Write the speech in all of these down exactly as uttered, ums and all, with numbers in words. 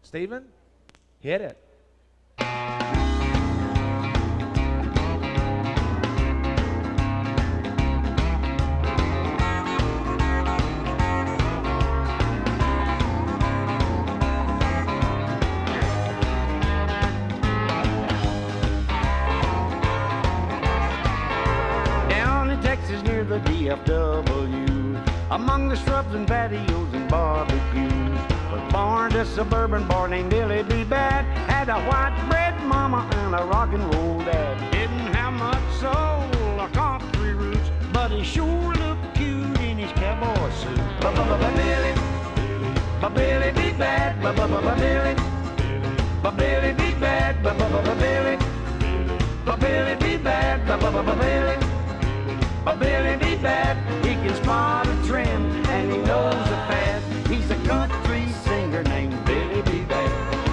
Stephen, hit it. Down in Texas near the D F W, among the shrubs and patios and barbecues, was born a suburban boy named Billy B. Bad. Had a white bread mama and a rock and roll dad. Didn't have much soul or country roots, but he sure looked cute in his cowboy suit. Ba-ba-ba-Billy, ba-Billy B. Bad, ba-ba-ba-Billy, ba-Billy B. Bad, ba-ba-ba-Billy, ba-Billy B. Bad, ba-ba-ba-Billy. But Billy B. Bad, he can spot a trend and he knows the fad. He's a country singer named Billy B. Bad.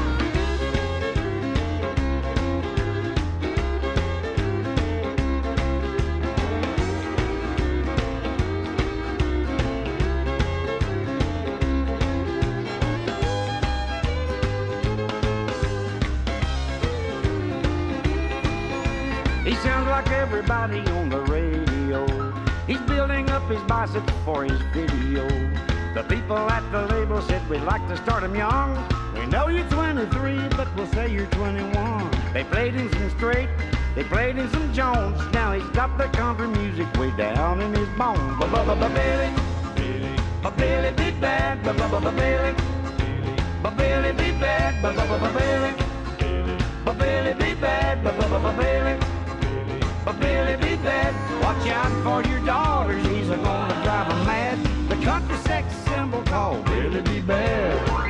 He sounds like everybody on the radio. He's building up his bicycle for his video. The people at the label said we'd like to start him young. We know you're twenty-three, but we'll say you're twenty-one. They played him some straight, they played him some Jones. Now he's got the country music way down in his bones. Ba-ba-ba-Billy, ba-Billy B. Bad, ba-ba-ba-Billy, ba-Billy B. Bad, ba-ba-ba-Billy, ba-Billy B. Bad, ba-ba-ba-Billy. But Billy B. Bad, watch out for your daughters, he's a gonna drive them mad. The country sex symbol called Billy B. Bad.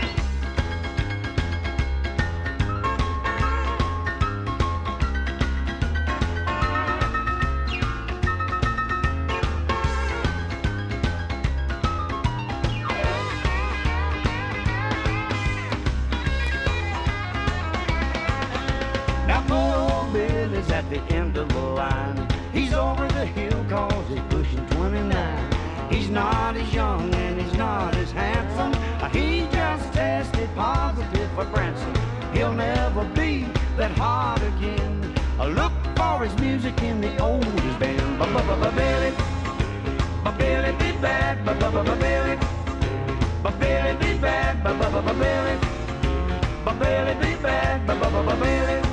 Now poor old Billy's at the end of the line. He's over the hill cause he's pushing twenty-nine. He's not as young and he's not as handsome. He just tested positive for Branson. He'll never be that hot again. Look for his music in the oldest band. Ba-ba-ba-Billy, ba-Billy B. Bad, ba-ba-ba-Billy, ba-Billy B. Bad, ba-ba-ba-Billy, ba-Billy B. Bad, ba-ba-ba-Billy.